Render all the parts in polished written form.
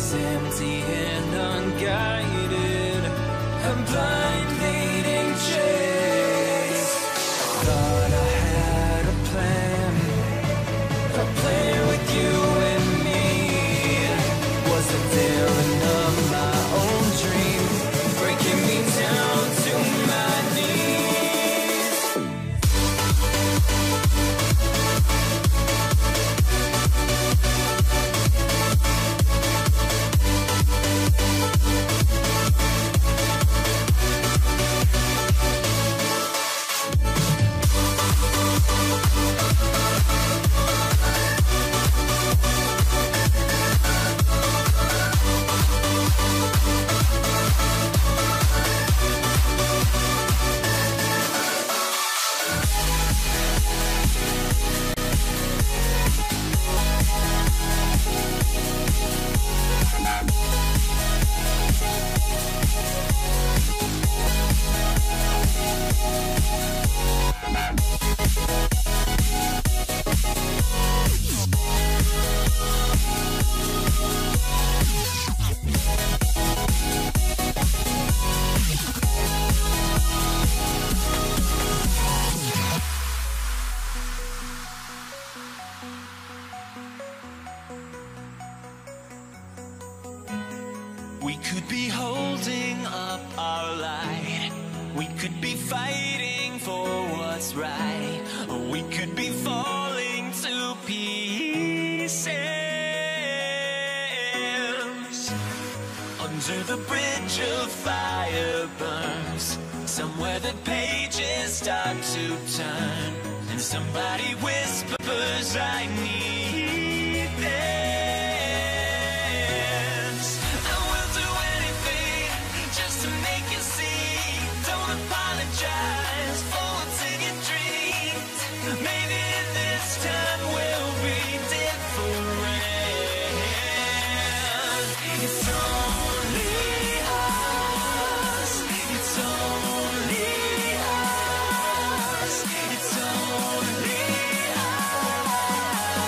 was empty and unguided, a blind leading chase. Thought I had a plan with you and me. Was the villain of my own dream, breaking me down to my knees. We could be holding up our light, we could be fighting for what's right, or we could be falling to pieces. Under the bridge of fire burns, somewhere the pages start to turn, and somebody whispers, I need this. Apologize for what's in your dreams. Maybe this time will be different. It's only us. It's only us. It's only us.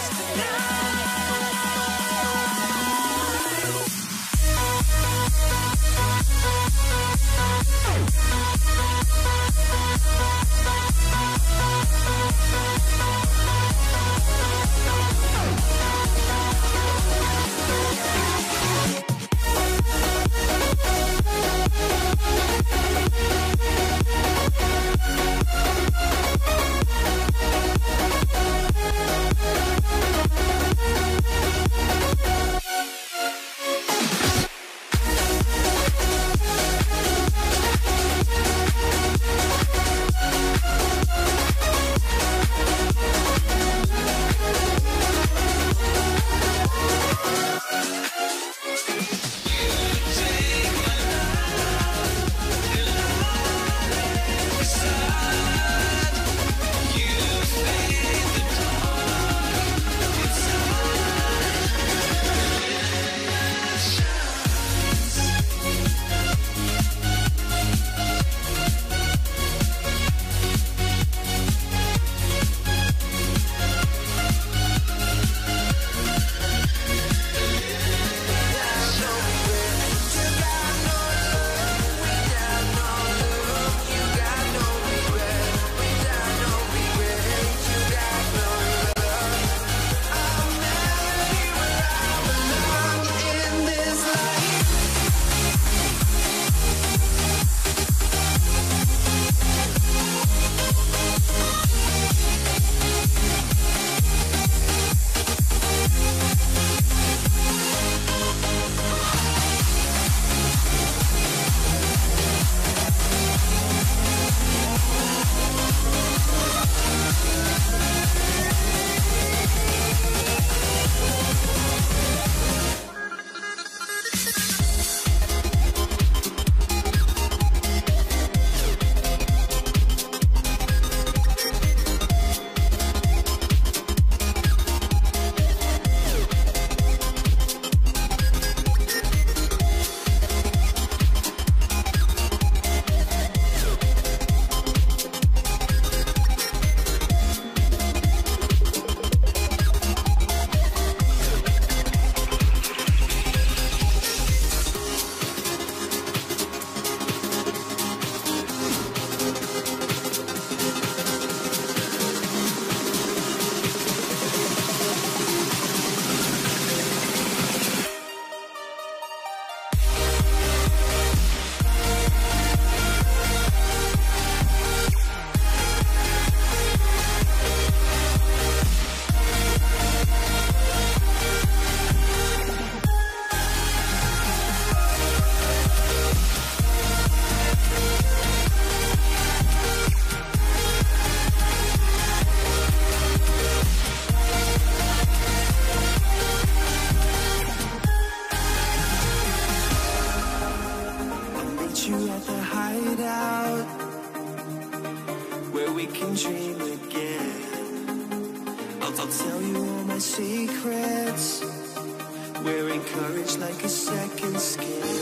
I'll tell you all my secrets. Wearing courage like a second skin.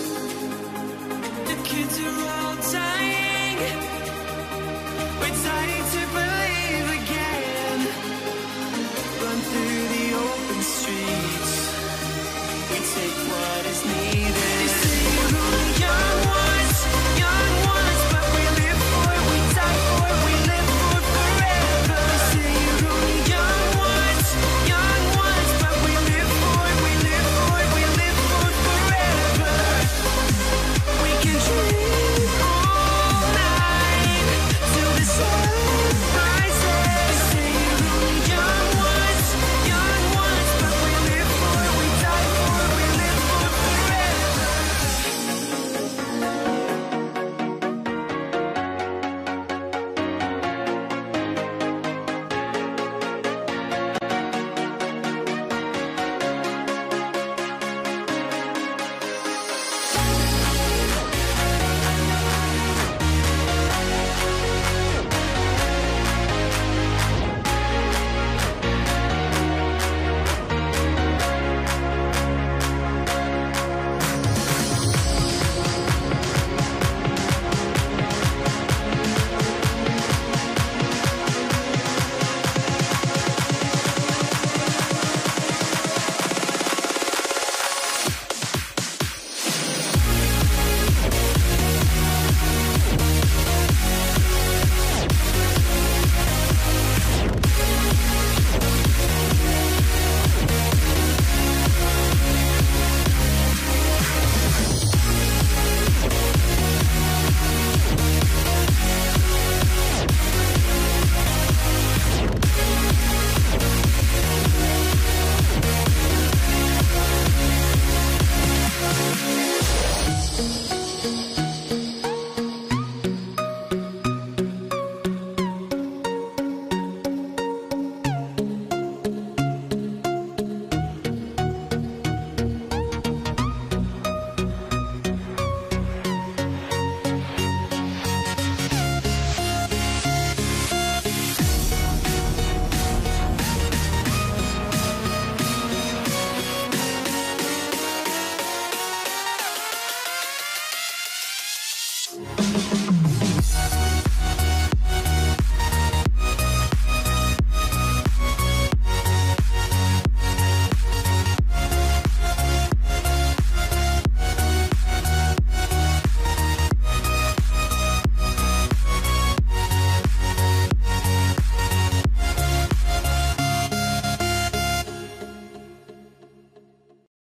The kids are all dying. We're dying to believe.